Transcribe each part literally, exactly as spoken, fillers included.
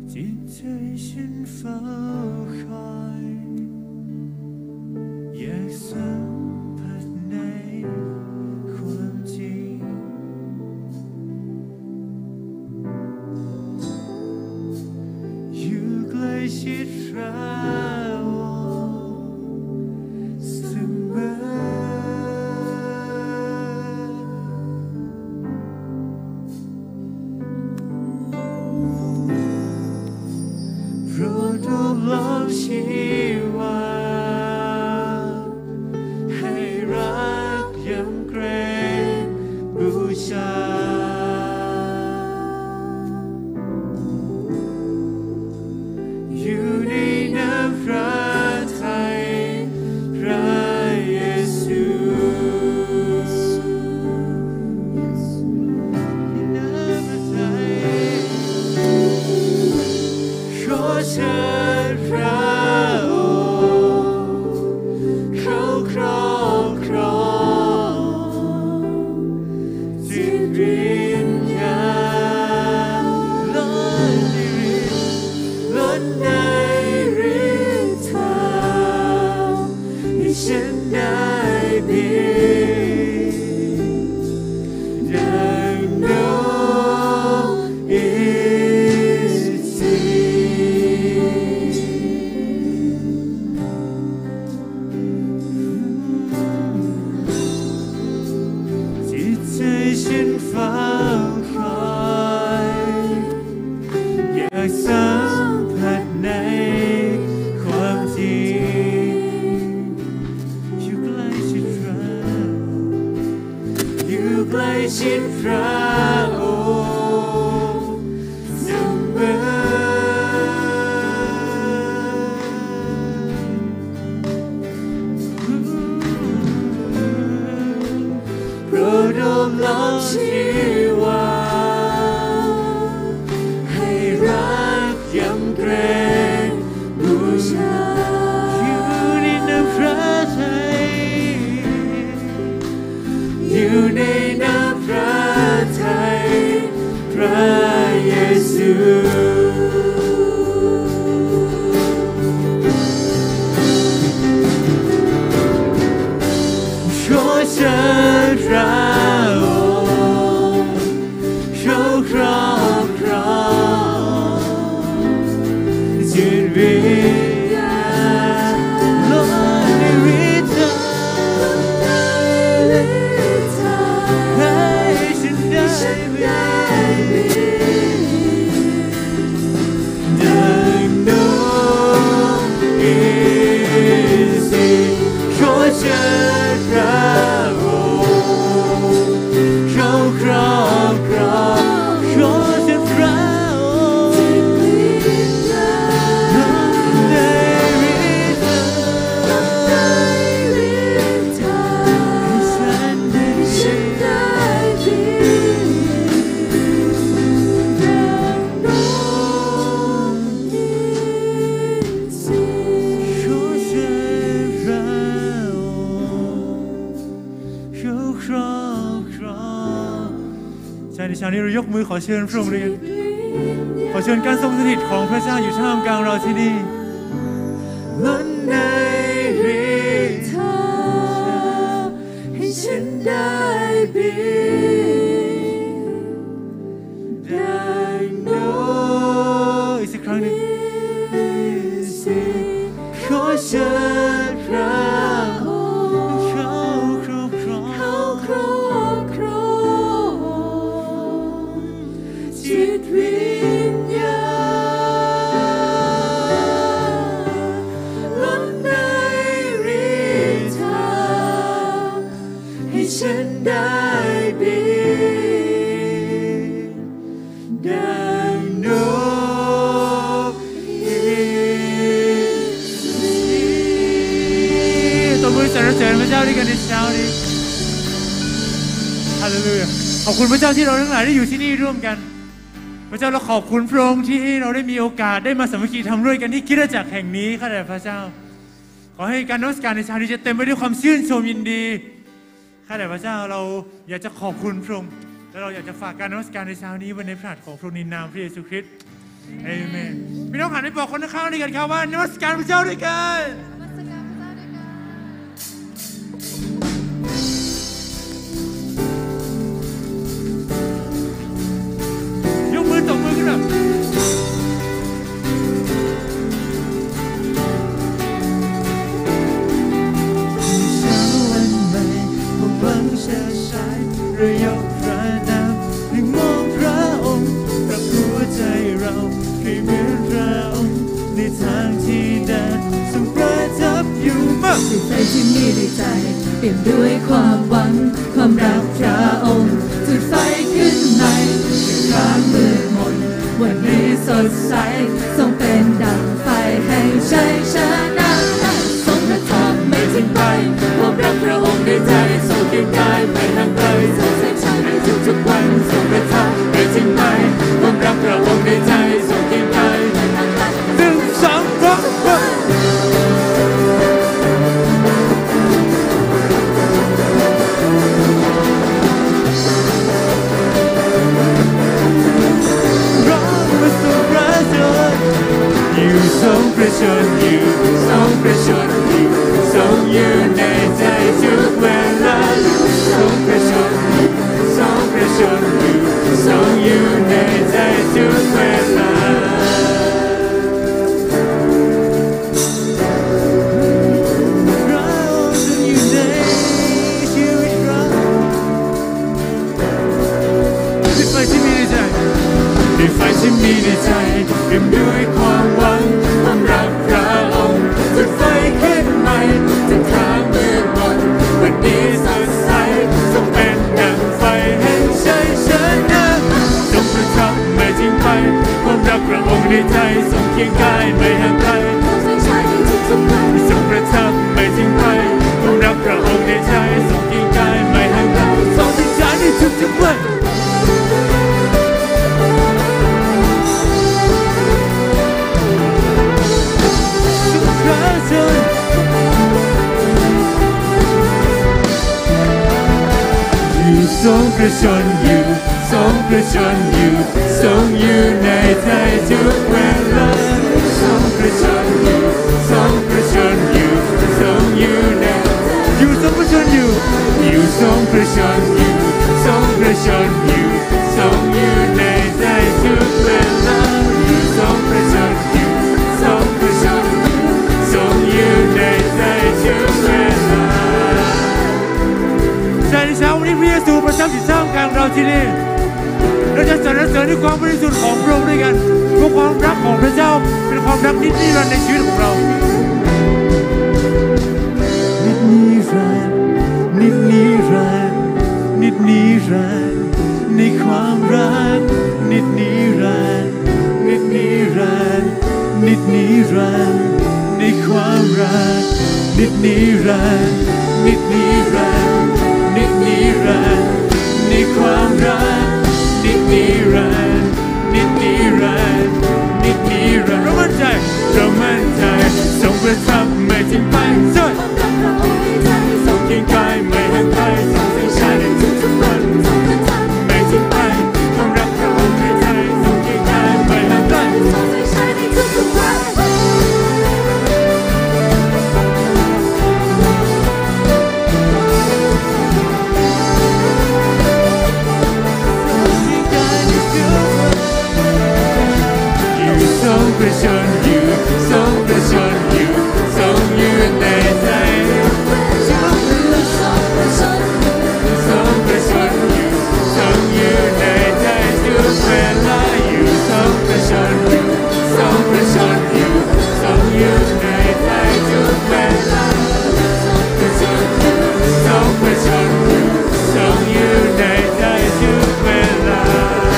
จิตใจฉันเฝ้าคอยอยากสัมผัสในความจริงอยู่ใกล้ชิดเราเสมอโปรดโอบล้อมชีวาให้รักยำเกรงบูชาอยู่ในน้ำพระทัยพระเยซูน้ำพระทัยขอเชิญพระองค์เข้าครอบครองจิตวิญญาณล้นในฤทธิ์ล้นในฤทธาให้ฉันได้บินดังนกอินทรีจิตใจฉันเฝ้าคอยอยากสัมผัสในความจริงอยู่ใกล้ชิดพระอยู่ใกล้ชิดพระองค์เสมอโปรดโอบล้อมชีวาให้รักยำเกรงบูชาอยู่ในน้ำพระทัยอยู่ในน้ำพระทัยพระเยซูขอเชิญพระองค์เข้าครอบครองจิตวิญญาณล้นในฤทธาให้ฉันได้บินดังนกอินทรีขอเชิญพระองค์เข้าครอบครองขอเชิญพระองค์ล้นในฤทธาให้ฉันได้ขอเชิญพระองค์เข้าครอบครองใช่ในเช้านี้เรายกมือขอเชิญพระองค์เลยขอเชิญการทรงสถิตของพระเจ้าอยู่ท่ามกลางเราที่นี่ล้นในฤทธาให้ฉันได้บินดังนกอีกสักครั้งหนึ่งขอเชิญพระองค์เข้าครอบครองจิตวิญญาณล้นในฤทธาให้ฉันได้บินดังนกอินทรีตบมือสรรเสริญพระเจ้าด้วยกันในเช้านี้ฮาเลลูยาขอบคุณพระเจ้าที่เราทั้งหลายได้อยู่ที่นี่ร่วมกันพระเจ้าเราขอบคุณพระองค์ที่เราได้มีโอกาสได้มาสามัคคีทำด้วยกันที่คริสตจักรแห่งนี้ข้าแต่พระเจ้าขอให้การนมัสการในเช้านี้จะเต็มไปด้วยความชื่นชมยินดีข้าแต่พระเจ้าเราอยากจะขอบคุณพระองค์และเราอยากจะฝากการนมัสการในเช้านี้ไว้ในพระหัตถ์ของพระองค์ในนามพระเยซูคริสต์เอเมนพี่น้องหันไปบอกคนข้างๆด้วยกันครับว่านมัสการพระเจ้าด้วยกันยกมือตบมือขึ้นหน่อยเรายกพระนามให้มองพระองค์ปรับหัวใจเราให้เหมือนพระองค์ในทางที่แดนทรงประทับอยู่มากจิตใจที่มีในใจเปลี่ยนด้วยความหวังความรักพระองค์จุดไฟขึ้นใหม่ทางมืดมนวันนี้สดใสทรงเป็นดังไฟแห่งชัยชนะทรงประทับไม่ทิ้งไปความรักพระองค์ในใจทรงเคียงกายไม่ห่างไกลทรงแสงฉายในทุกๆวันทรงประทับไม่ทิ้งไปความรักพระองค์ในใจทรงเคียงกายไม่ห่างไกลหนึ่งสองสามอยู่ทรงประชนอยู่ทรงประชนอยู่ทรงอยู่ในใจทุกเวลาทรงประชนอยู่ทรงประชนอยู่ทรงอยู่ในใจทุกเวลาพระองค์ทรงอยู่ในชีวิตเราในไฟที่มีในใจในไฟที่มีในใจเต็มด้วยความหวังความรักพระองค์จุดไฟขึ้นใหม่จากทางมืดมนวันนี้สดใสทรงเป็นดังไฟแห่งชัยชนะทรงประทับไม่ทิ้งไปความรักพระองค์ในใจทรงเคียงกายไม่ห่างไกลทรงประทับไม่ทิ้งไปความรักพระองค์ในใจทรงเคียงกายไม่ห่างไกลทรงเป็นใจในทุกๆวันทรงประชนอยู่ทรงประชนอยู่ทรงอยู่ในใจทุกเวลาทรงประชนอยู่ทรงประชนอยู่ทรงอยู่ในอยู่ทรงประชนอยู่อยู่ทรงประชนอยู่ทรงประชนอยู่ทรงอยู่ในใจทุกเวลาอยู่ทรงประชนอยู่ทรงประชนอยู่ทรงอยู่ในใจทุกเวลาในเช้าวันนี้พระเยซูประทับอยู่ท่ามกลางเราที่นี่เราจะสรรเสริญด้วยความบริสุทธิ์ของพระองค์ด้วยกันเพราะความรักของพระเจ้าเป็นความรักนิรันดร์ในชีวิตของเรานิดนิรันดร์นิดนิรันดร์นิดนิรันดร์ในความรักนิดนิรันดร์นิดนิรันดร์นิดนิรันดร์ในความรักนิดนิรันดร์นิดนิรันดร์นิดนิรันดร์ในความรักนิดนิรันดร์นิดนิรันดร์นิดนิรันดร์เรามั่นใจเรามั่นใจทรงประทับไม่ทิ้งไปส่วนทรงเคียงกายไม่ห่างไกลทรงแสงฉายในทุกๆวันไม่ทิ้งไปความรักพระองค์ในใจทรงเคียงกายไม่ห่างไกลทรงแสงฉายในทุกๆวันทรงประชนอยู่ทรงประชนอยู่ทรงอยู่ในใจทรงประชนทรงประชนอยู่ทรงอยู่ในใจทุกเวลาอยู่ทรงประชนอยู่ทรงประชนอยู่ทรงอยู่ในใจทุกเวลาทรงประชนอยู่ทรงอยู่ในใจทุกเวลา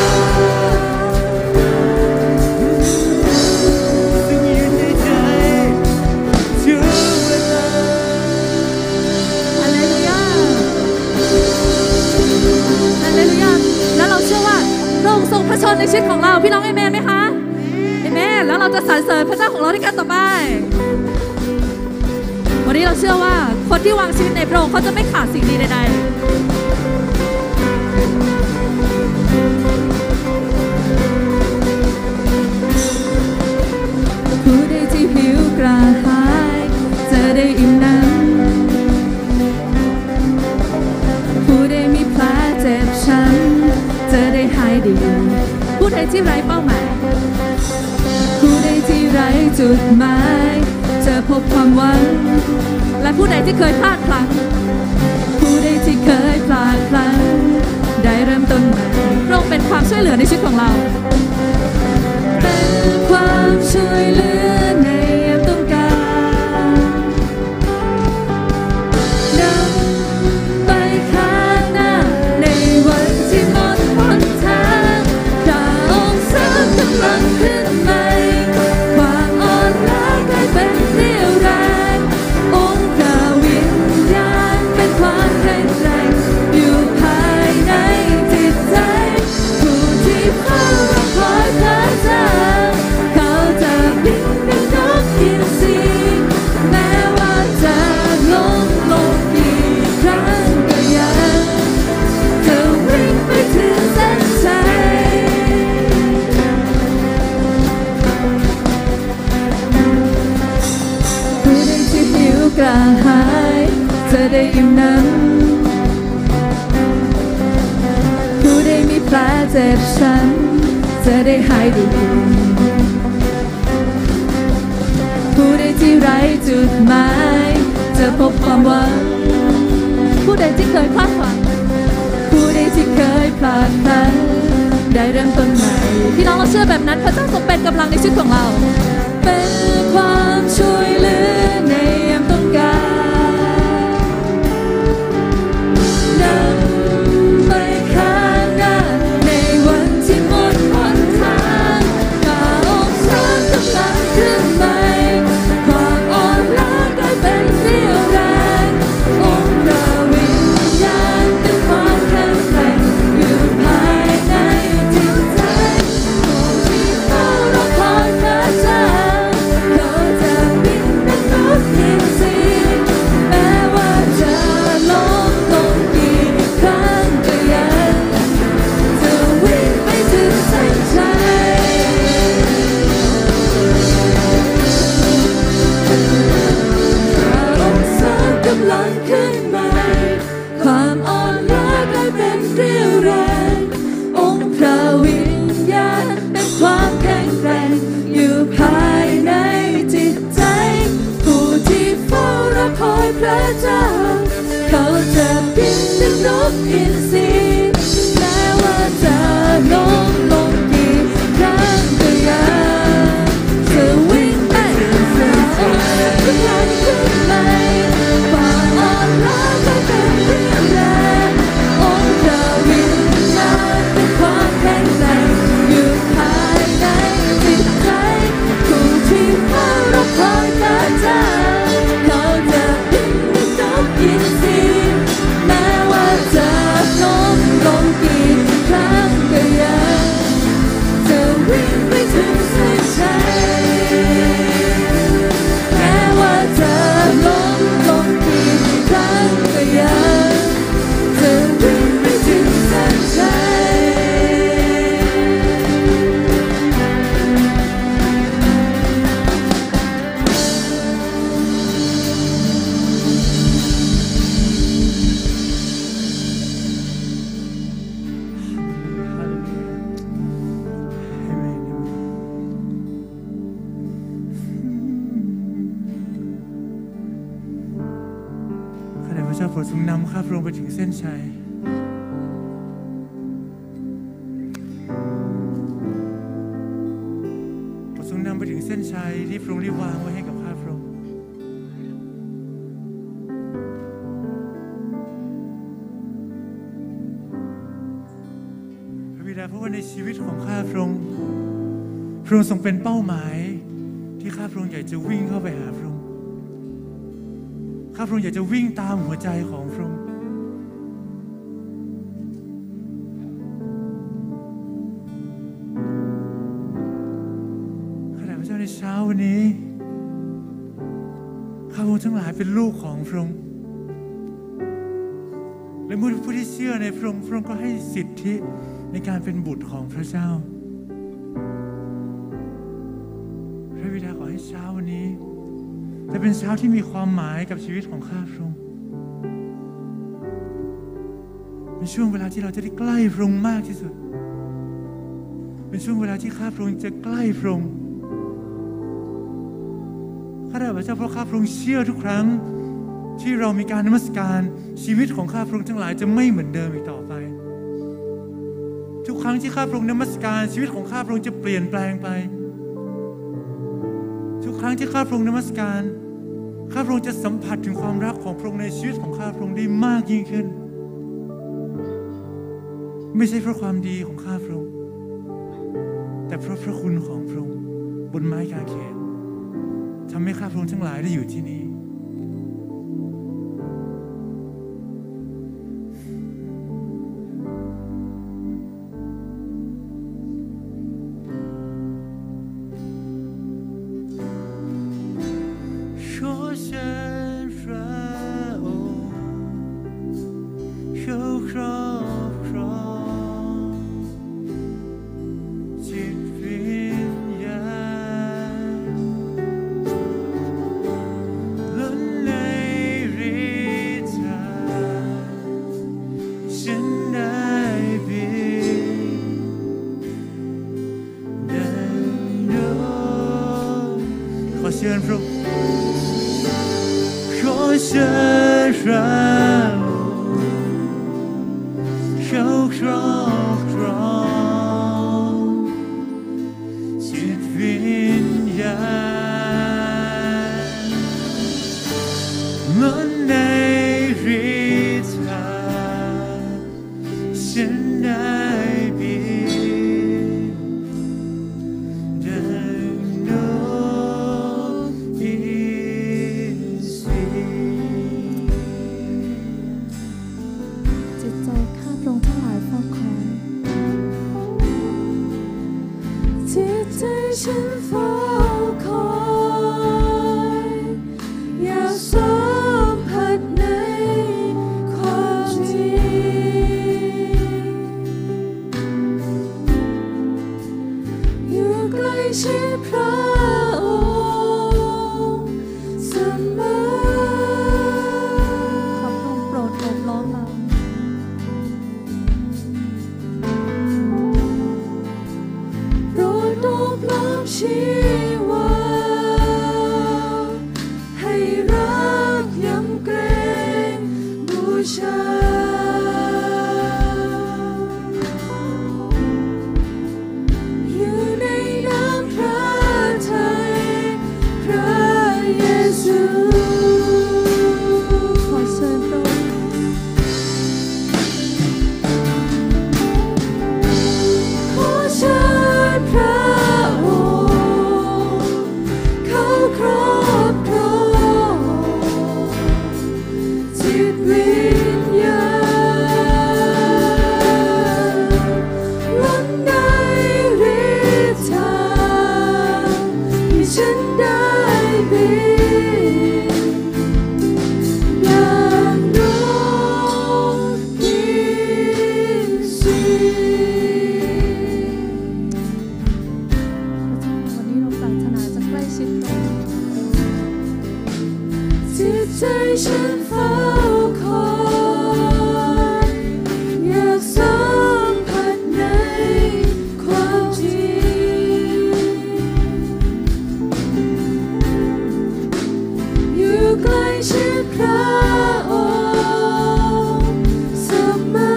ทรงพระชนในชีวิตของเราพี่น้องเอเมนไหมคะเอเมนแล้วเราจะสรรเสริญพระเจ้าของเราด้วยกันต่อไปวันนี้เราเชื่อว่าคนที่วางชีวิตในพระองค์เขาจะไม่ขาดสิ่งดีใดๆได้อิ่มน้ำผู้ใดมีแผลเจ็บช้ำจะได้หายดีผู้ใดที่ไร้เป้าหมายผู้ใดที่ไร้จุดหมายจะพบความหวังและผู้ใดที่เคยพลาดพลั้งผู้ใดที่เคยพลาดพลั้งได้เริ่มต้นใหม่พระองค์เป็นความช่วยเหลือในชีวิตของเราเป็นความช่วยเหลือในยามต้องการนำไปข้างหน้าในวันที่หมดหนทางพระองค์เสริมกำลังขึ้นใหม่ความอ่อนล้ากลายเป็นเรี่ยวแรงองค์พระวิญญาณเป็นความแข็งแกร่งอยู่ภายในจิตใจผู้ที่เฝ้ารอคอยพระเจ้าเขาจะบินดังนกอินทรีแม้ว่าจะล้มลงกี่ครั้งก็ยังจะวิ่งไปถึงเส้นชัยผู้ใดที่หิวกระหายจะได้อิ่มน้ำผู้ใดมีแผลเจ็บช้ำจะได้หายดีผู้ใดที่ไร้จุดหมายจะพบความหวังผู้ใดที่เคยพลาดหวังผู้ใดที่เคยพลาดพลั้งได้เริ่มต้นใหม่พี่น้องเราเชื่อแบบนั้นพระเจ้าทรงเป็นกำลังในชีวิตของเราเป็นความช่วยเหลือในยามต้องการนำไปข้างหน้าในวันที่หมดหนทางพระองค์สร้างกำลังขึ้นใหม่ความอ่อนล้ากลายเป็นเรี่ยวแรงองค์พระวิญญาณเป็นความแข็งแกร่งอยู่ภายในจิตใจผู้ที่เฝ้ารอคอยพระเจ้าเขาจะบินดังนกอินทรีแม้ว่าจะล้มลงกี่ครั้งก็ยังจะวิ่งไปถึงเส้นชัยพระองค์สร้างกำลังขึ้นใหม่ความอ่อนล้ากลายเป็นเรี่ยวแรงองค์พระวิญญาณเป็นความแข็งแกร่งอยู่ภายในจิตใจผู้ที่เฝ้ารอคอยพระเจ้าเขาจะบินดังนกอินทรีแม้ว่าจะล้มลงกี่ครั้งก็ยังจะวิ่งไปพระองค์กำลังขึ้นใหม่ความอ่อนล้ากลายเป็นเรี่ยวแรงองค์พระวิญญาณเป็นความแข็งแกร่งอยู่ภายในจิตใจผู้ที่เฝ้ารอคอยพระเจ้าเขาจะบินดังนกอินทรีแม้ว่าจะล้มลงกี่ครั้งก็ยังจะวิ่งไปถึงเส้นชัยแม้ว่าจะล้มลงกี่ครั้งก็ยังจะวิ่งไปถึงเส้นชัขณะพระเจ้าโปรดทรงนำข้าพระองค์ไปถึงเส้นชัยโปรดทรงนำไปถึงเส้นชัยที่พระองค์ได้วางไว้ให้กับข้าพระองค์พระบิดาเพราะว่าในชีวิตของข้าพระองค์พระองค์ทรงเป็นเป้าหมายที่ข้าพระองค์อยากจะวิ่งเข้าไปหาพระองค์ข้าพระองค์อยากจะวิ่งตามหัวใจของพระองค์ขณะพระเจ้าในเช้าวันนี้ข้าพระองค์ทั้งหลายเป็นลูกของพระองค์และเมื่อผู้ที่เชื่อในพระองค์พระองค์ก็ให้สิทธิในการเป็นบุตรของพระเจ้าพระบิดาขอให้เช้าวันนี้แต่เป็นเช้าที่มีความหมายกับชีวิตของข้าพระองค์เป็นช่วงเวลาที่เราจะได้ใกล้พระองค์มากที่สุดเป็นช่วงเวลาที่ข้าพระองค์จะใกล้พระองค์ข้าแต่พระเจ้าเพราะข้าพระองค์เชื่อทุกครั้งที่เรามีการนมัสการชีวิตของข้าพระองค์ทั้งหลายจะไม่เหมือนเดิมอีกต่อไปทุกครั้งที่ข้าพระองค์นมัสการชีวิตของข้าพระองค์จะเปลี่ยนแปลงไปทุกครั้งที่ข้าพระองค์นมัสการข้าพระองค์จะสัมผัสถึงความรักของพระองค์ในชีวิตของข้าพระองค์ได้มากยิ่งขึ้นไม่ใช่เพราะความดีของข้าพระองค์แต่เพราะพระคุณของพระองค์บนไม้กางเขนทำให้ข้าพระองค์ทั้งหลายได้อยู่ที่นี่เชิญพระองค์ขอเชิญเราเข้าครอบครองจิตวิญญาณเหมือนในฤทธาฉันได้บินดังนกอินทรีจิตใจข้าพระองค์ทั้งหลายเฝ้าคอยจิตใจฉันเฝ้าคอยอยากสัมผัสในความจริงอยู่ใกล้ชิดพระองค์เสมอขอพระองค์โปรดโอบล้อมเราโปรดโอบล้อมชีวาให้รักยำเกรงบูชาอยู่ในน้ำพระทัยพระเยซูขอเชิญพระองค์ขอเชิญพระองค์เข้าครอบครองจิตวิญญาณล้นในฤทธาที่ฉันได้บินดังนกอินทรีพระเจ้าวันนี้เราปรารถนาจะใกล้ชิดพระองค์จิตใจฉันเฝ้าคอยอยากสัมผัสในความจริงอยู่ใกล้ชิดพระองค์เสมอ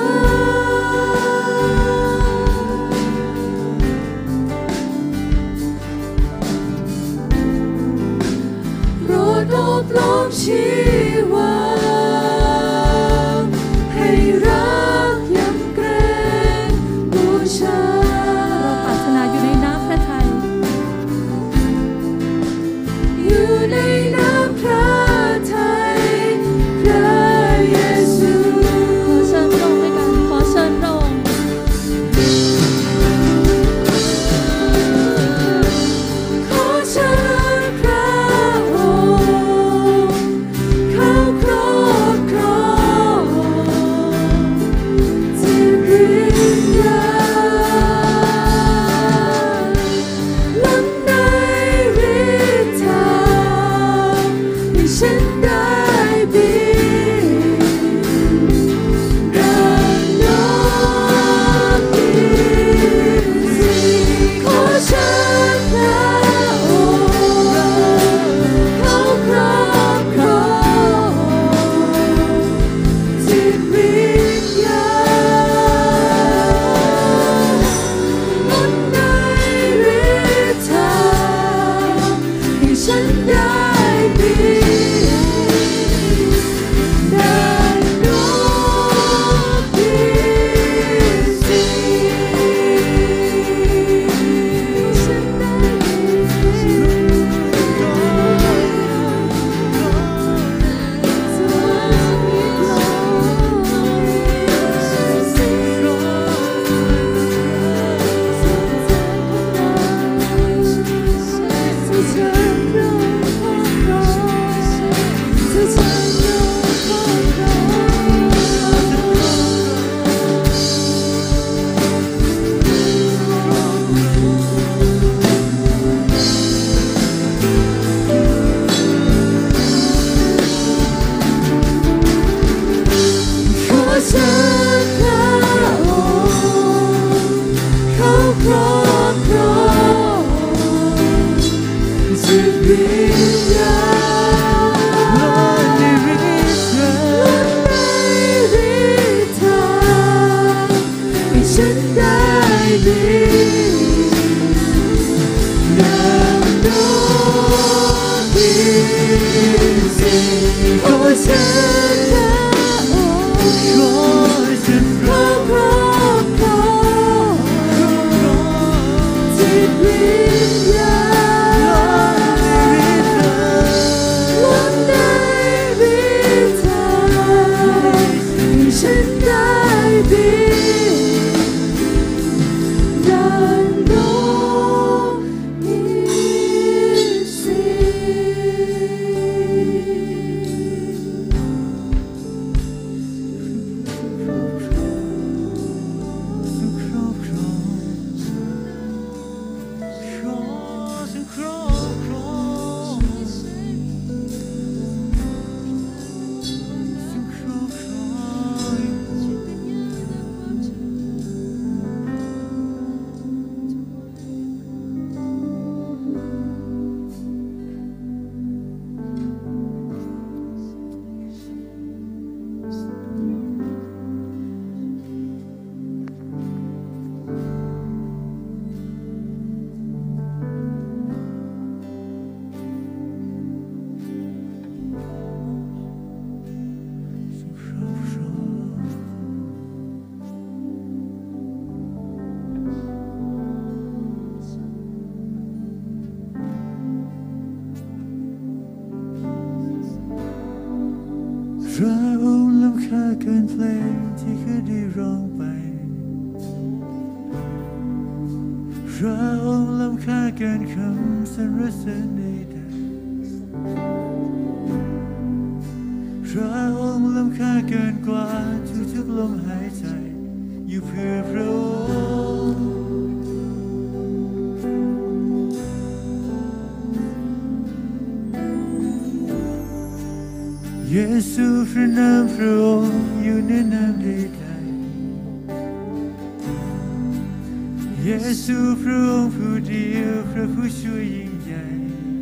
โปรดโอบล้อมชีวาให้รักยำเกรงบูชาเราปรารถนาอยู่ในน้ำพระทัยอยู่ในน้ำพระทัยพระเยซูขอเชิญพระองค์ด้วยกันขอเชิญพระองค์ขอเชิญพระองค์เข้าวิญญาณล้นในฤทธิ์เธอให้ฉันได้ดีอย่างโน้นดีสิขอฉันขอฉันรอรอรอรอจิตวิญญาณล้นในฤทธิ์เธอให้ฉันได้ดีพระองค์ล้ำค่าเกินเพลงที่เคยได้ร้องไปพระองค์ล้ำค่าเกินคำสรรเสริญใดๆพระองค์ล้ำค่าเกินกว่าทุกๆลมหายใจอยู่เพื่อพระองค์เยซูพระนามพระองค์อยู่ในนามใดๆเยซูพระองค์ผู้เดียวพระผู้ช่วยยิ่งใหญ่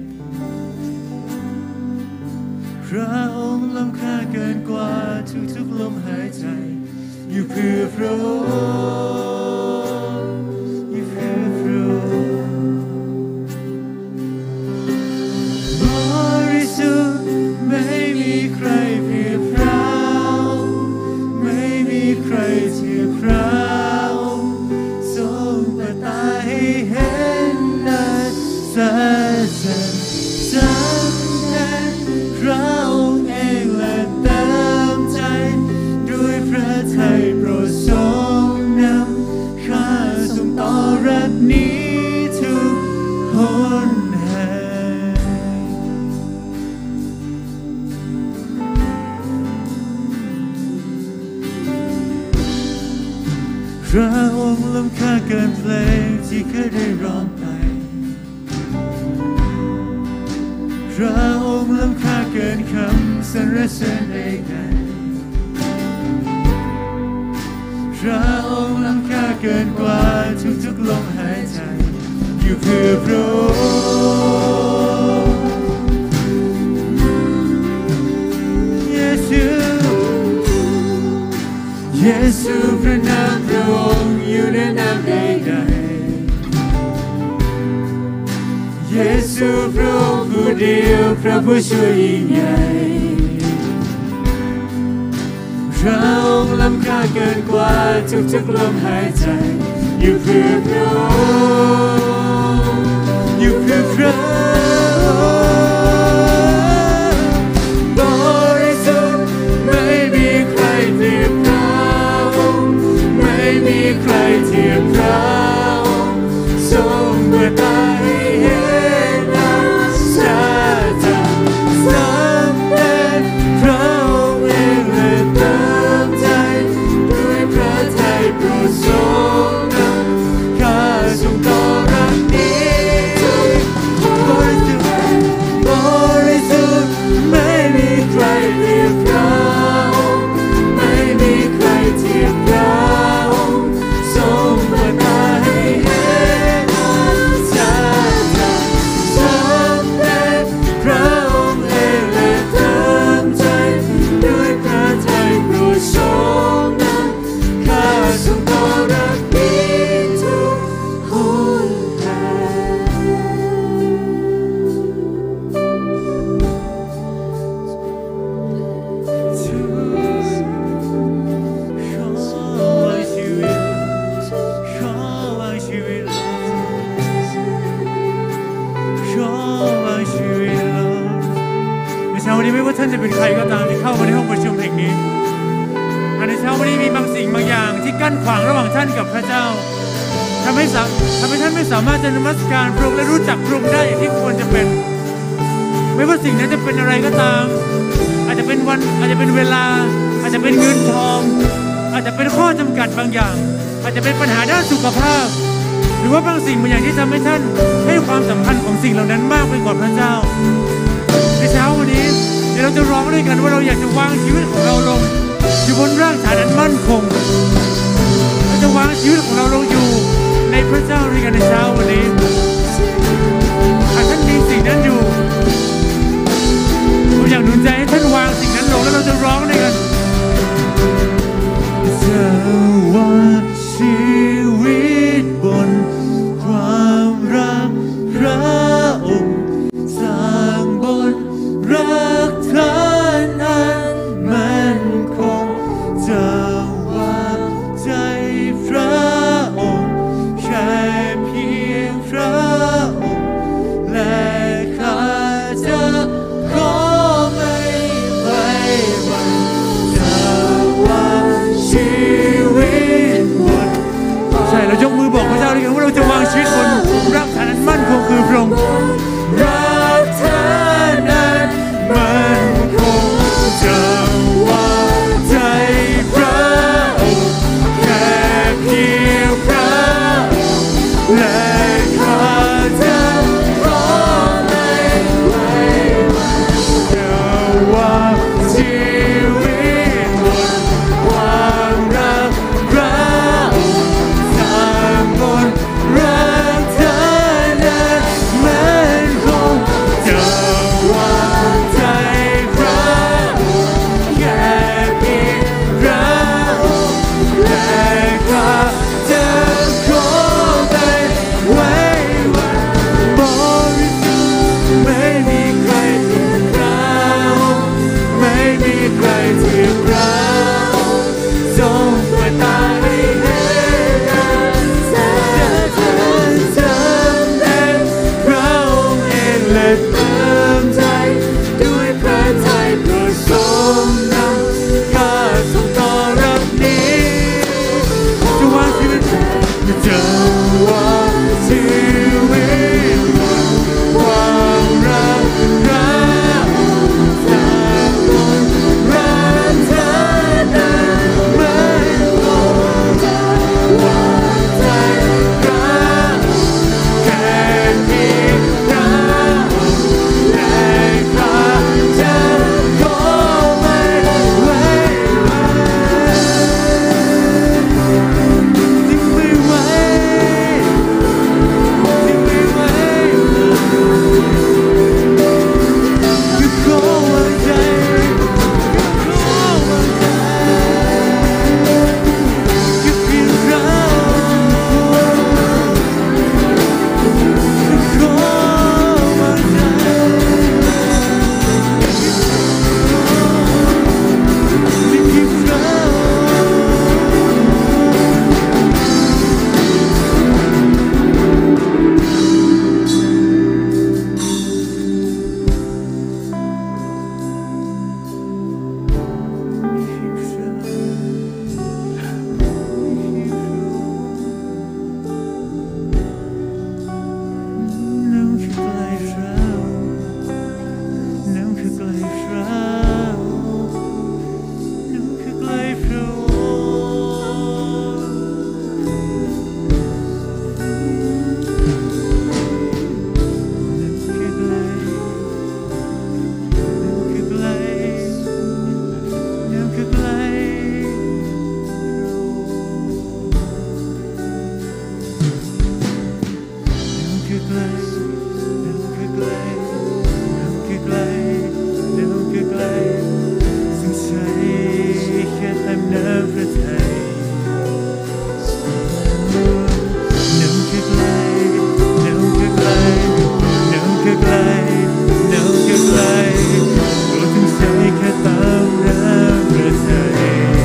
พระองค์ล้ำค่าเกินกว่าทุกๆลมหายใจอยู่เพื่อพระองค์อยู่เพื่อพระองค์บริสุทธิ์ไม่มีใครเพียบพระไม่มีใครเทียบพระทรงเปิดตาให้เห็นนัดสะสมจำแทนพระองค์เองและเติมใจด้วยพระทัยโปรดทรงนำข้าส่งต่อรักนี้ทุกหนแห่งพระองค์ล้ำค่าเกินเพลงที่เคยได้ร้องไปพระองค์ล้ำค่าเกินคำสรรเสริญใดๆพระองค์ล้ำค่าเกินกว่าทุกๆลมหายใจอยู่เพื่อพระองค์เยซูเยซูพระนามพระองค์อยู่ในนามใดๆเยซูพระองค์ผู้เดียวพระผู้ช่วยยิ่งใหญ่พระองค์ล้ำค่าเกินกว่าทุกๆลมหายใจอยู่เพื่อพระองค์อยู่เพื่อพระองค์บริสุทธิ์ไม่มีใครเทียบพระองค์ไม่มีใครเทียบพระองค์ทรงเปิดตาให้เห็นนัดสะสมจำแทนพระองค์เองและเติมใจด้วยพระทัยโปรดทรงนำข้าส่งต่อรักนี้ทุกคนาวันนี้ไม่ว่าท่านจะเป็นใครก็ตามที่เข้ามาในห้องประชุมแห่งนี้ในเช้าวันนี้มีบางสิ่งบางอย่างที่กั้นขวางระหว่างท่านกับพระเจ้าทำให้ทำให้ท่านไม่สามารถจะนมัสการพระองค์และรู้จักพระองค์ได้อย่างที่ควรจะเป็นไม่ว่าสิ่งนั้นจะเป็นอะไรก็ตามอาจจะเป็นวันอาจจะเป็นเวลาอาจจะเป็นเงินทองอาจจะเป็นข้อจำกัดบางอย่างอาจจะเป็นปัญหาด้านสุขภาพหรือว่าบางสิ่งบางอย่างที่ทำให้ท่านให้ความสำคัญของสิ่งเหล่านั้นมากไปกว่าพระเจ้าในเช้าวันนี้เดี๋ยวเราจะร้องด้วยกันว่าเราอยากจะวางชีวิตของเราลงอยู่บนรากฐานนั้นมั่นคงเราจะวางชีวิตของเราลงอยู่ในพระเจ้าด้วยกันในเช้าวันนี้หากท่านมีสิ่งนั้นอยู่ผมอยากหนุนใจให้ท่านวางสิ่งนั้นลงแล้วเราจะร้องด้วยกันจะวางชีวิตบนความรักพระองค์สร้างบนรักฐานอันมั่นคงจะวางใจพระองค์แค่เพียงพระองค์และข้าจะขอไม่ไว้วันจะวางชีวิตบนใช่เรายกมือบอกพระเจ้าด้วยกันว่าเราจะวางชีวิตบนรักฐานอันมั่นคงคือพระองค์รักฐานอันมั่นคงจะวางใจพระองค์แค่เพียงพระองค์และข้าจะขอไม่ไว้วันจะวางชีวิตบนความรักพระองค์สร้างบนรักฐานอันมั่นคงจะวางใจพระองค์แค่เพียงพระองค์และข้าจะขอไม่ไว้วันบริสุทธิ์ไม่มีใครเทียบพระองค์ไม่มีใครเทียบพระองค์ทรงเปิดตาให้เห็นจะเทินเติมเต็มพระองค์เองและเติมใจด้วยพระทัยประสงค์นำข้าทรงต่อรับนี้จะวางชีวิตจะวางชีวิตบนความรักพระองค์สร้างบนรักฐานอันมั่นคงจะวางใจพระองค์แค่เพียงพระองค์และข้าจะขอไม่ไว้วันจึงไม่ไหวจึงไม่ไหวก็ขอวางใจก็ขอวางใจก็เพียงพระองค์ก็ขอวางใจไม่เพียงพระองค์น้ำคือไกลพระองค์น้ำคือไกลพระองค์น้ำคือไกลพระองค์น้ำคือไกลน้ำคือไกลน้ำคือไกลน้ำคือไกลน้ำคือไกลน้ำคือไกลน้ำคือไกลซึ่งใช้แค่เต็มน้ำพระทัยน้ำคือไกลน้ำคือไกลน้ำคือไกลน้ำคือไกลเราถึงใช้แค่เต็มน้ำพระทัย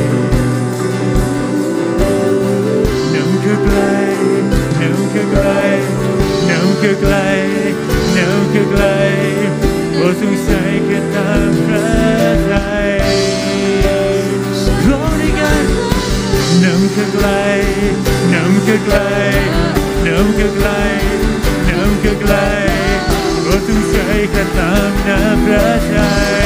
น้ำคือไกลน้ำคือไกลน้ำคือไกลน้ำคือไกลโปรดทรงใช้แค่ตามพระทัยร้องด้วยกันนำข้าไกลนำข้าไกลนำข้าไกลนำข้าไกลโปรดทรงใช้แค่ตามน้ำพระทัย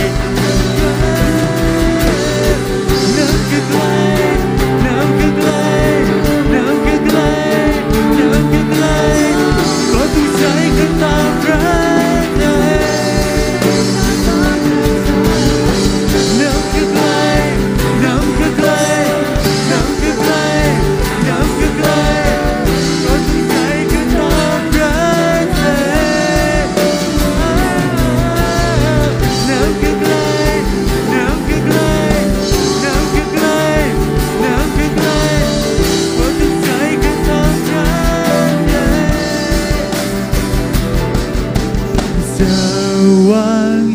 นำข้าไกลนำข้าไกลนำข้าไกลนำข้าไกลโปรดทรงใช้แค่ตามพระทัยนำข้าไกลนำข้าไกลนำข้าไกลนำข้าไกลโปรดทรงใช้แค่ตามพระทัยนำข้าไกลนำข้าไกลนำข้าไกลนำข้าไกลโปรดทรงใช้แค่ตามพระทัยสวรรค์